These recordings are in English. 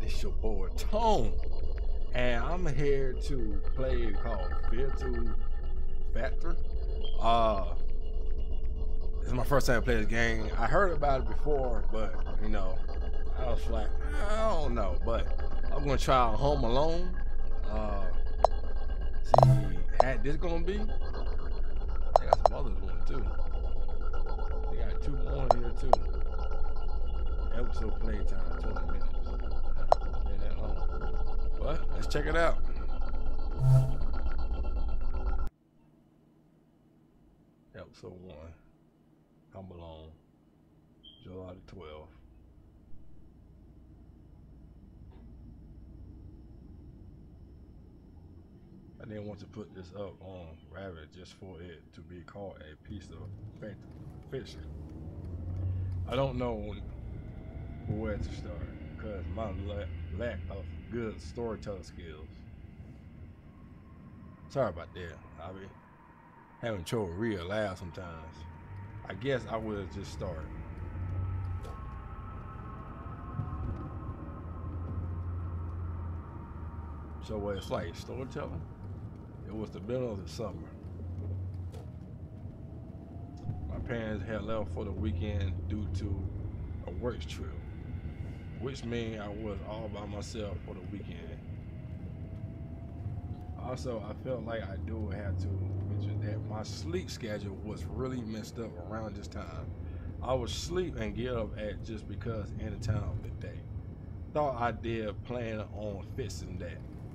It's your boy Tone, and I'm here to play called Fathom Factor. This is my first time to play this game. I heard about it before, but I was like, I don't know. But I'm gonna try Home Alone. See how this gonna be. They got some others one too. They got two more here too. Episode playtime 20 minutes. Ain't that long. But let's check it out. Episode 1. Home Alone. July the 12th. I didn't want to put this up on Rabbit just for it to be called a piece of fiction. I don't know where to start because my lack of good storytelling skills. Sorry about that. I be having trouble real loud sometimes. I guess I will just start. So what it's like storytelling? It was the middle of the summer. My parents had left for the weekend due to a work trip, which meant I was all by myself for the weekend. Also, I felt like I do have to mention that my sleep schedule was really messed up around this time. I would sleep and get up at just because any time of the day. Thought I did plan on fixing that.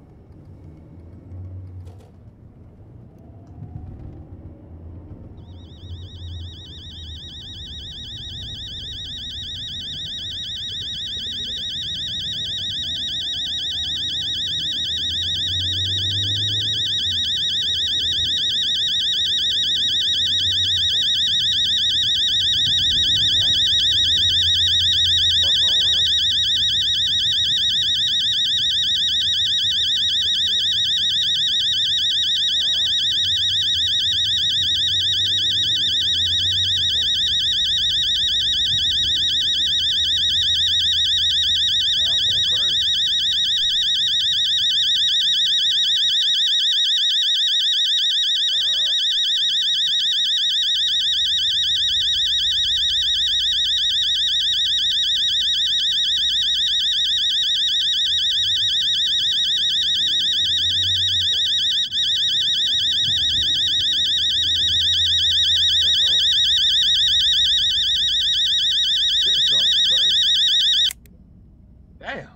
Damn.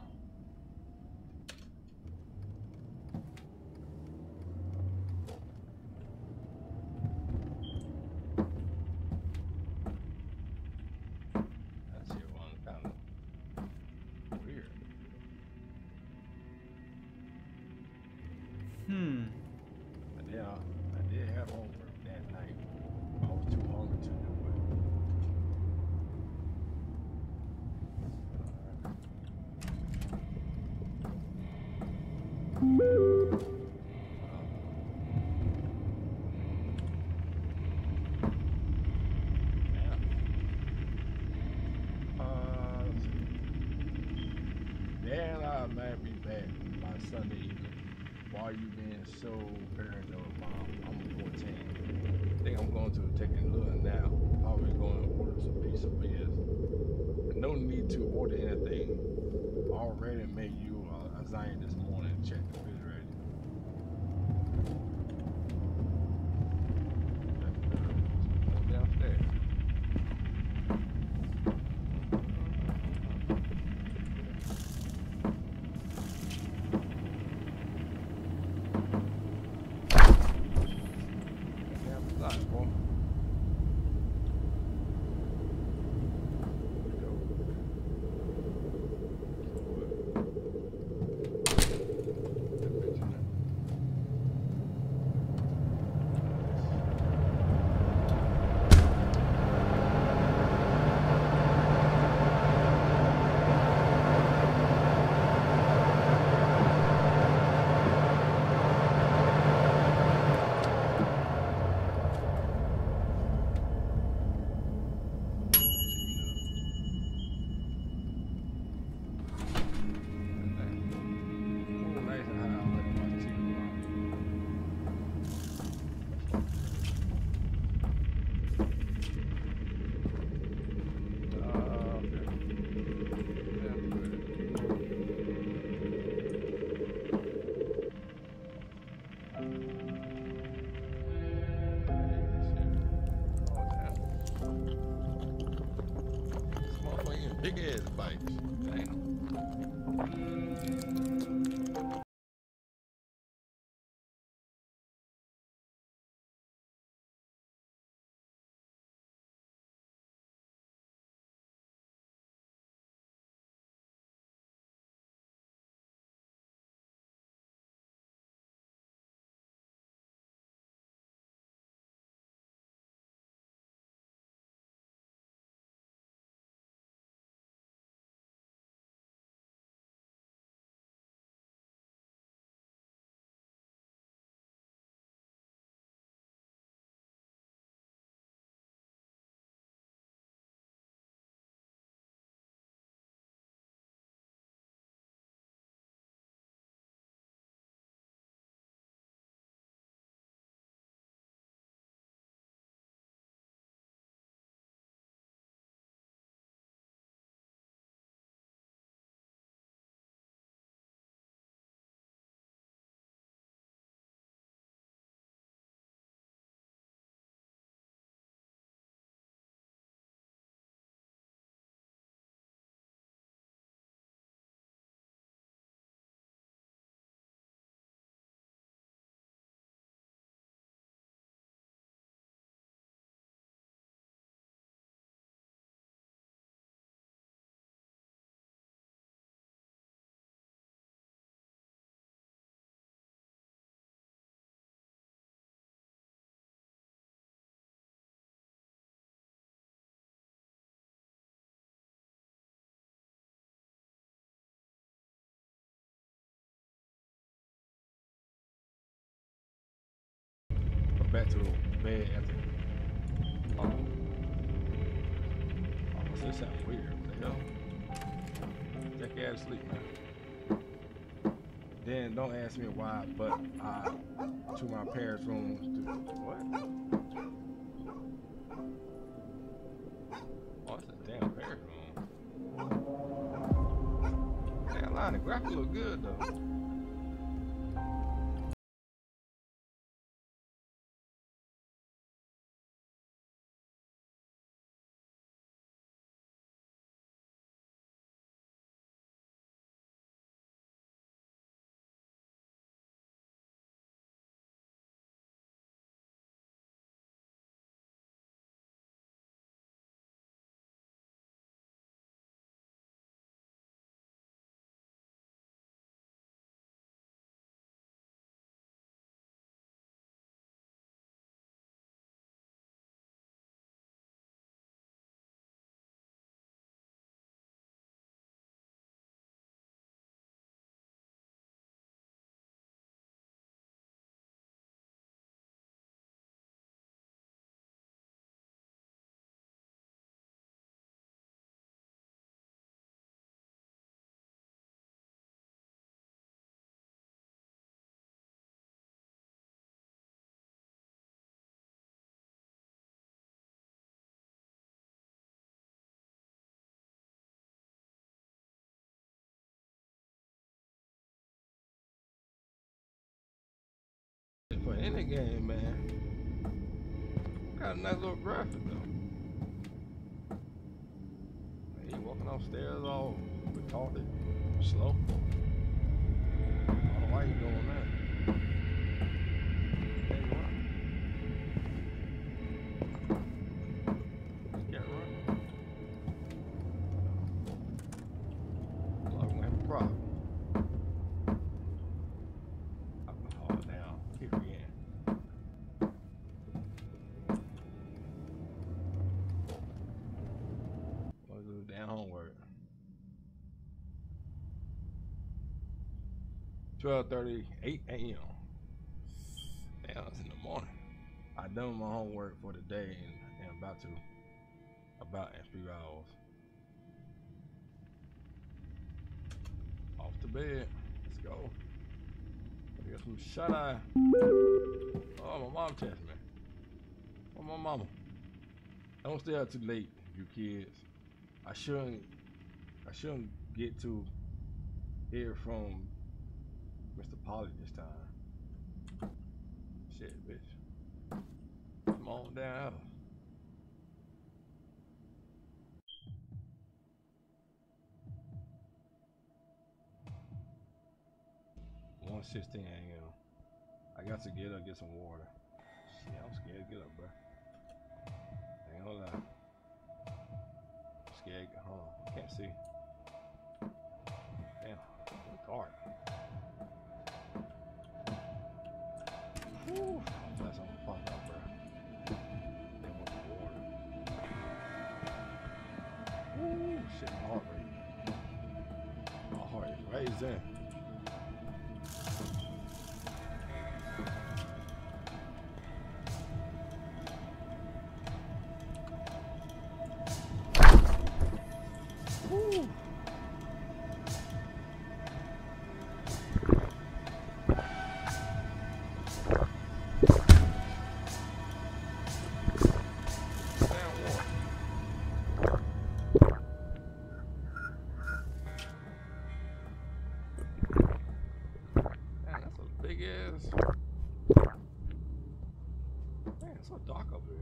That shit was kind of weird. I did have homework that night. I was too hungry to do it. Then I might be back by Sunday evening. Why you being so paranoid, Mom? I'm 14. I think I'm going to take a little nap. Probably going to order some pizza biz. No need to order anything. Already made you a lasagna this morning. Check the refrigerator. Downstairs. back to bed after. Oh, this sounds weird. What the hell? Take your ass to sleep, man. Then don't ask me why, but to my parents' rooms. What? Oh, that's a damn parents' room. Damn line, the graphic look good though. For any game, man. Got a nice little graphic though. He walking upstairs all retarded, slow. I don't know why you doing that. Hey, what? Can't run. Well, I'm gonna have a problem. Oh, now, here again. Let's do the damn homework. 12:38 a.m. Damn, it's in the morning. I done my homework for the day and about in a few hours. Off to bed. Let's go. Get some shut eye. Oh, my mom texted me. Oh, my mama. Don't stay out too late, you kids. I shouldn't get to hear from Mr. Polly this time. Shit, bitch. Come on down. 1:16 a.m. I got to get up, get some water. Shit, I'm scared to get up, bro. Ain't gonna lie. I'm scared to get home. I can't see. Damn, it's dark. Whew. That's on the fuck up, bro. They want the water. Woo, shit, my heart rate. My heart is raising. Woo. Big ass. Man, it's so dark up here.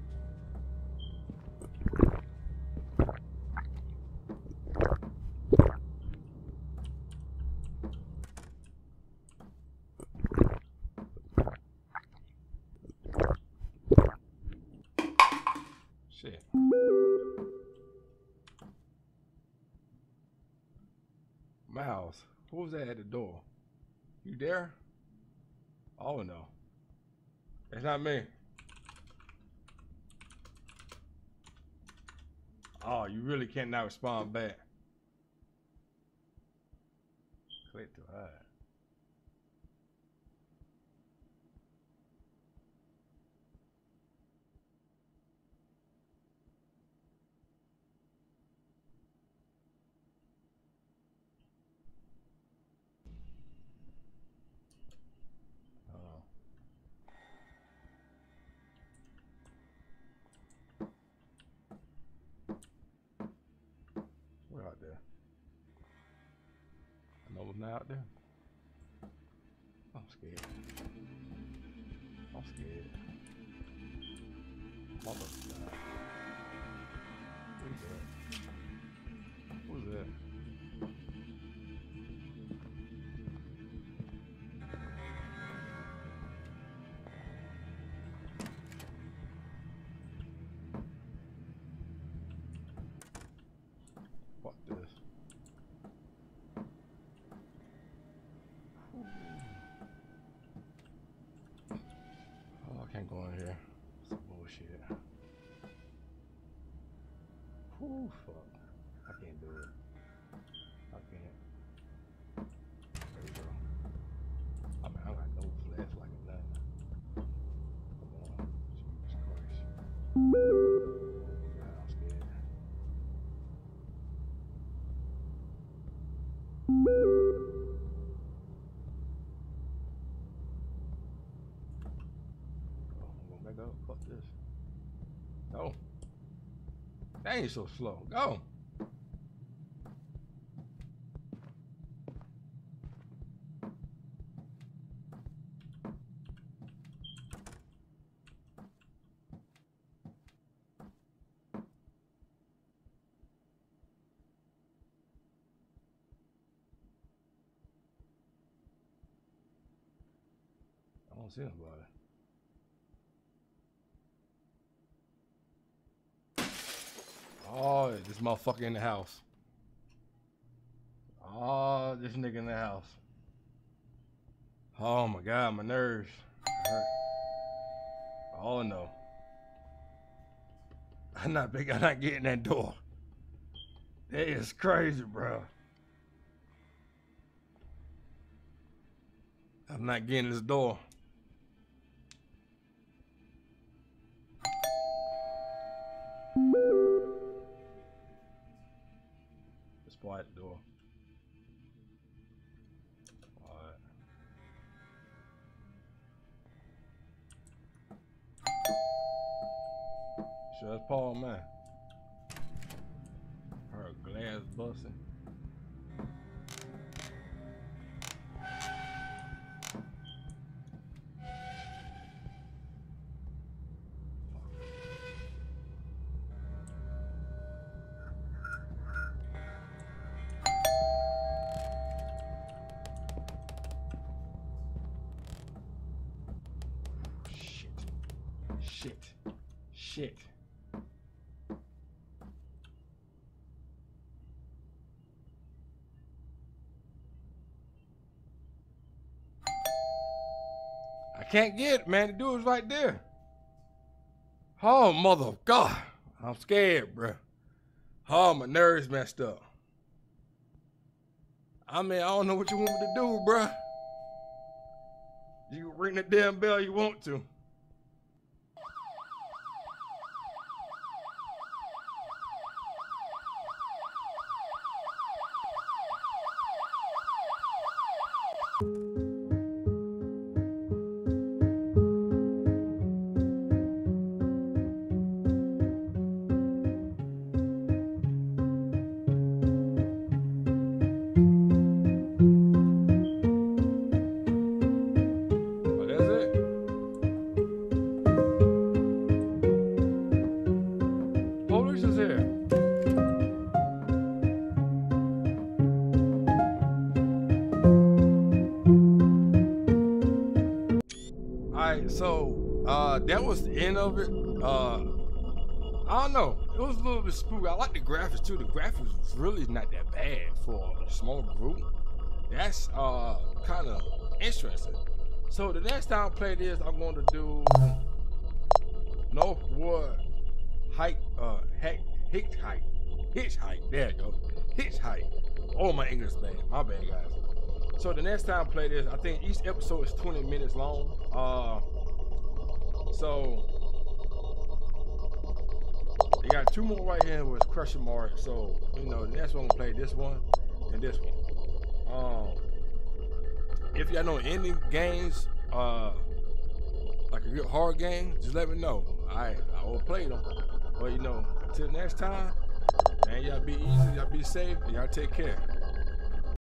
Shit. Miles, who was that at the door? You there? Oh no. It's not me. Oh, you really cannot respond back. Click to hide. not out there. I'm scared. I'm scared. Motherfucker. Who's that? Who's that? Fuck this. Oh, I can't go in here. Some bullshit. Whew, fuck. I can't do it. I can't. There we go. I mean, I got no flashlight or nothing. Come on. Jesus Christ. God, I'm scared. Back up. Fuck this. Go. That ain't so slow. Go. I don't see nobody. Oh, this motherfucker in the house. Oh, this nigga in the house. Oh my God, my nerves hurt. Oh no. I'm not getting that door. That is crazy, bro. I'm not getting this door. Quiet the door. Alright. Sure, that's Paul, man. Her glass busting. Shit. I can't get it, man. The dude's right there. Oh, mother of God. I'm scared, bro. Oh, my nerves messed up. I mean, I don't know what you want me to do, bro. You can ring the damn bell you want to. So that was the end of it. I don't know. It was a little bit spooky. I like the graphics too. The graphics was really not that bad for a small group. That's kind of interesting. So the next time I play this, I'm going to do Northwood Hitchhike. There you go. Hitchhike. Oh, my English bad. My bad, guys. So the next time I play this, I think each episode is 20 minutes long. So they got two more right here with question mark. So you know, the next one I'm gonna play this one and this one. If y'all know any games, like a good horror game, just let me know. I will play them. But you know, until next time, man, y'all be easy, y'all be safe, and y'all take care.